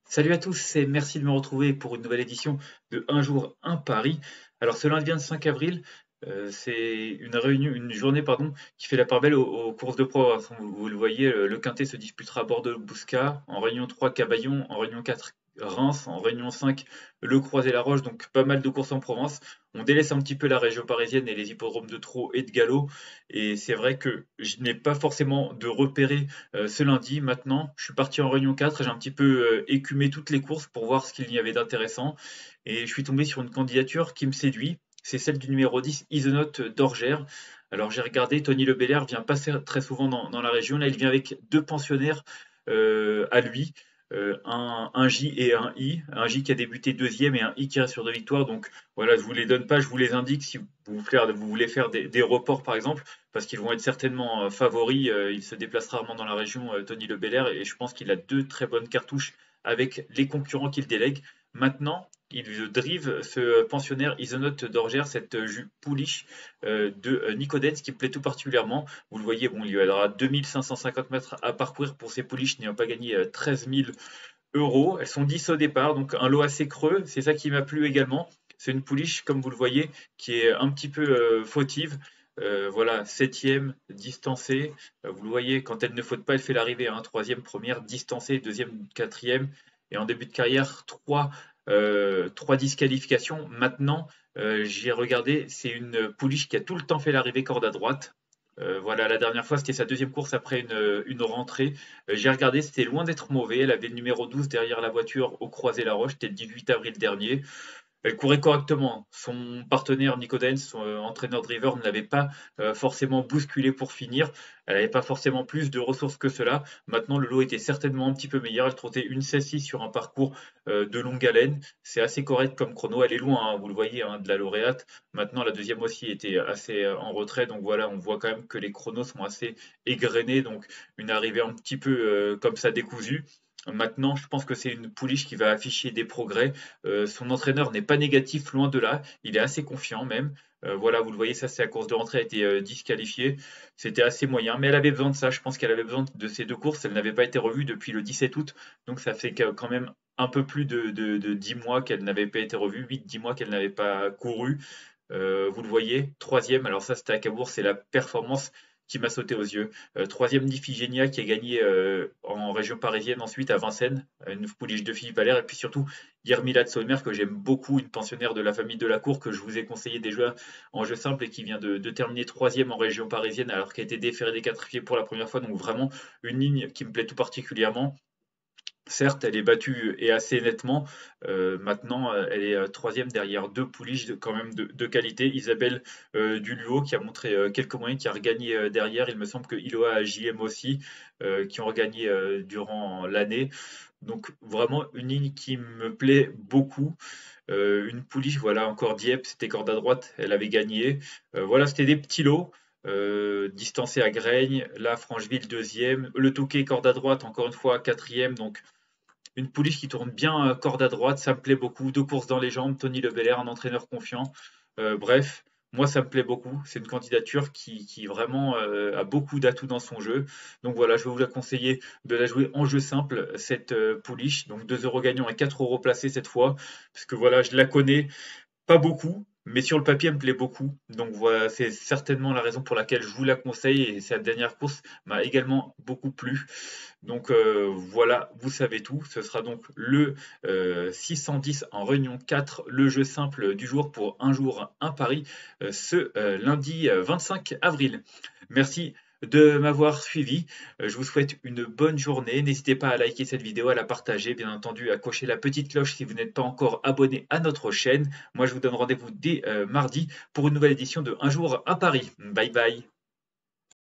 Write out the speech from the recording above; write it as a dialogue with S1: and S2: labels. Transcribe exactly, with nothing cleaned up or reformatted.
S1: Salut à tous et merci de me retrouver pour une nouvelle édition de Un jour, un pari. Alors ce lundi vingt-cinq avril, euh, c'est une réunion, une journée pardon, qui fait la part belle aux, aux courses de progression. Vous, vous le voyez, le, le Quintet se disputera à Bordeaux-Bouscat, en Réunion trois Cavaillon, en Réunion quatre Reims, en Réunion cinq Le Croisé-la-Roche, donc pas mal de courses en Provence. On délaisse un petit peu la région parisienne et les hippodromes de Trot et de Galop. Et c'est vrai que je n'ai pas forcément de repéré euh, ce lundi. Maintenant, je suis parti en Réunion quatre, j'ai un petit peu euh, écumé toutes les courses pour voir ce qu'il y avait d'intéressant. Et je suis tombé sur une candidature qui me séduit. C'est celle du numéro dix, Isonote d'Orgère. Alors j'ai regardé, Tony Le Belair vient pas très souvent dans, dans la région. Là, il vient avec deux pensionnaires euh, à lui. Euh, un, un J et un I. Un J qui a débuté deuxième et un I qui reste sur deux victoires. Donc voilà, je vous les donne pas, je vous les indique si vous, faire, vous voulez faire des, des reports par exemple, parce qu'ils vont être certainement euh, favoris. Euh, il se déplace rarement dans la région, euh, Tony Le Belair, et je pense qu'il a deux très bonnes cartouches avec les concurrents qu'il délègue. Maintenant, il drive ce pensionnaire Isonote d'Orgère, cette jupe pouliche euh, de euh, Nicodens qui me plaît tout particulièrement. Vous le voyez, bon, il y aura deux mille cinq cent cinquante mètres à parcourir pour ces pouliches n'ayant pas gagné euh, treize mille euros. Elles sont dix au départ, donc un lot assez creux. C'est ça qui m'a plu également. C'est une pouliche, comme vous le voyez, qui est un petit peu euh, fautive. Euh, voilà, septième, distancée. Euh, vous le voyez, quand elle ne faute pas, elle fait l'arrivée. Hein, troisième, première, distancée, deuxième, quatrième. Et en début de carrière, trois, euh, trois disqualifications. Maintenant, euh, j'ai regardé, c'est une pouliche qui a tout le temps fait l'arrivée corde à droite. Euh, voilà, la dernière fois, c'était sa deuxième course après une, une rentrée. Euh, j'ai regardé, c'était loin d'être mauvais. Elle avait le numéro douze derrière la voiture au Croisé-la-Roche, c'était le dix-huit avril dernier. Elle courait correctement. Son partenaire Nico Dens, son euh, entraîneur driver, ne l'avait pas euh, forcément bousculé pour finir. Elle n'avait pas forcément plus de ressources que cela. Maintenant, le lot était certainement un petit peu meilleur. Elle trottait une seize six sur un parcours euh, de longue haleine. C'est assez correct comme chrono. Elle est loin, hein, vous le voyez, hein, de la lauréate. Maintenant, la deuxième aussi était assez euh, en retrait. Donc voilà, on voit quand même que les chronos sont assez égrenés. Donc une arrivée un petit peu euh, comme ça décousue. Maintenant, je pense que c'est une pouliche qui va afficher des progrès. Euh, son entraîneur n'est pas négatif, loin de là. Il est assez confiant même. Euh, voilà, vous le voyez, ça c'est la course de rentrée, elle a été euh, disqualifiée. C'était assez moyen, mais elle avait besoin de ça. Je pense qu'elle avait besoin de ces deux courses. Elle n'avait pas été revue depuis le dix-sept août. Donc ça fait quand même un peu plus de, de, de dix mois qu'elle n'avait pas été revue, huit dix mois qu'elle n'avait pas couru. Euh, vous le voyez, troisième, alors ça c'était à Cabourg, c'est la performance qui m'a sauté aux yeux. Euh, troisième d'Iphigénia qui a gagné euh, en région parisienne, ensuite à Vincennes, une pouliche de Philippe Allaire, et puis surtout Yermila de Saumer que j'aime beaucoup, une pensionnaire de la famille de la Cour que je vous ai conseillé déjà en jeu simple et qui vient de, de terminer troisième en région parisienne alors qu'elle a été déférée des quatre pieds pour la première fois, donc vraiment une ligne qui me plaît tout particulièrement. Certes, elle est battue et assez nettement. Euh, maintenant, euh, elle est euh, troisième derrière deux pouliches de, quand même de, de qualité. Isabelle euh, Duluo qui a montré euh, quelques moyens, qui a regagné euh, derrière. Il me semble que Iloa et J M aussi, euh, qui ont regagné euh, durant l'année. Donc vraiment une ligne qui me plaît beaucoup. Euh, une pouliche, voilà, encore Dieppe, c'était corde à droite, elle avait gagné. Euh, voilà, c'était des petits lots. Euh, distancé à Graigne, là Francheville deuxième, le Touquet corde à droite encore une fois quatrième, donc une pouliche qui tourne bien euh, corde à droite, ça me plaît beaucoup. Deux courses dans les jambes, Tony Le Belair, un entraîneur confiant. Euh, bref, moi ça me plaît beaucoup. C'est une candidature qui, qui vraiment euh, a beaucoup d'atouts dans son jeu. Donc voilà, je vais vous la conseiller de la jouer en jeu simple, cette euh, pouliche. Donc deux euros gagnants et quatre euros placés cette fois. Parce que voilà, je la connais, pas beaucoup, mais sur le papier, elle me plaît beaucoup. Donc voilà, c'est certainement la raison pour laquelle je vous la conseille et cette dernière course m'a également beaucoup plu. Donc euh, voilà, vous savez tout. Ce sera donc le euh, six cent dix en réunion quatre, le jeu simple du jour pour un jour, un pari, euh, ce euh, lundi euh, vingt-cinq avril. Merci de m'avoir suivi. Euh, Je vous souhaite une bonne journée. N'hésitez pas à liker cette vidéo, à la partager, bien entendu, à cocher la petite cloche si vous n'êtes pas encore abonné à notre chaîne. Moi, je vous donne rendez-vous dès euh, mardi pour une nouvelle édition de Un jour, un pari. Bye bye.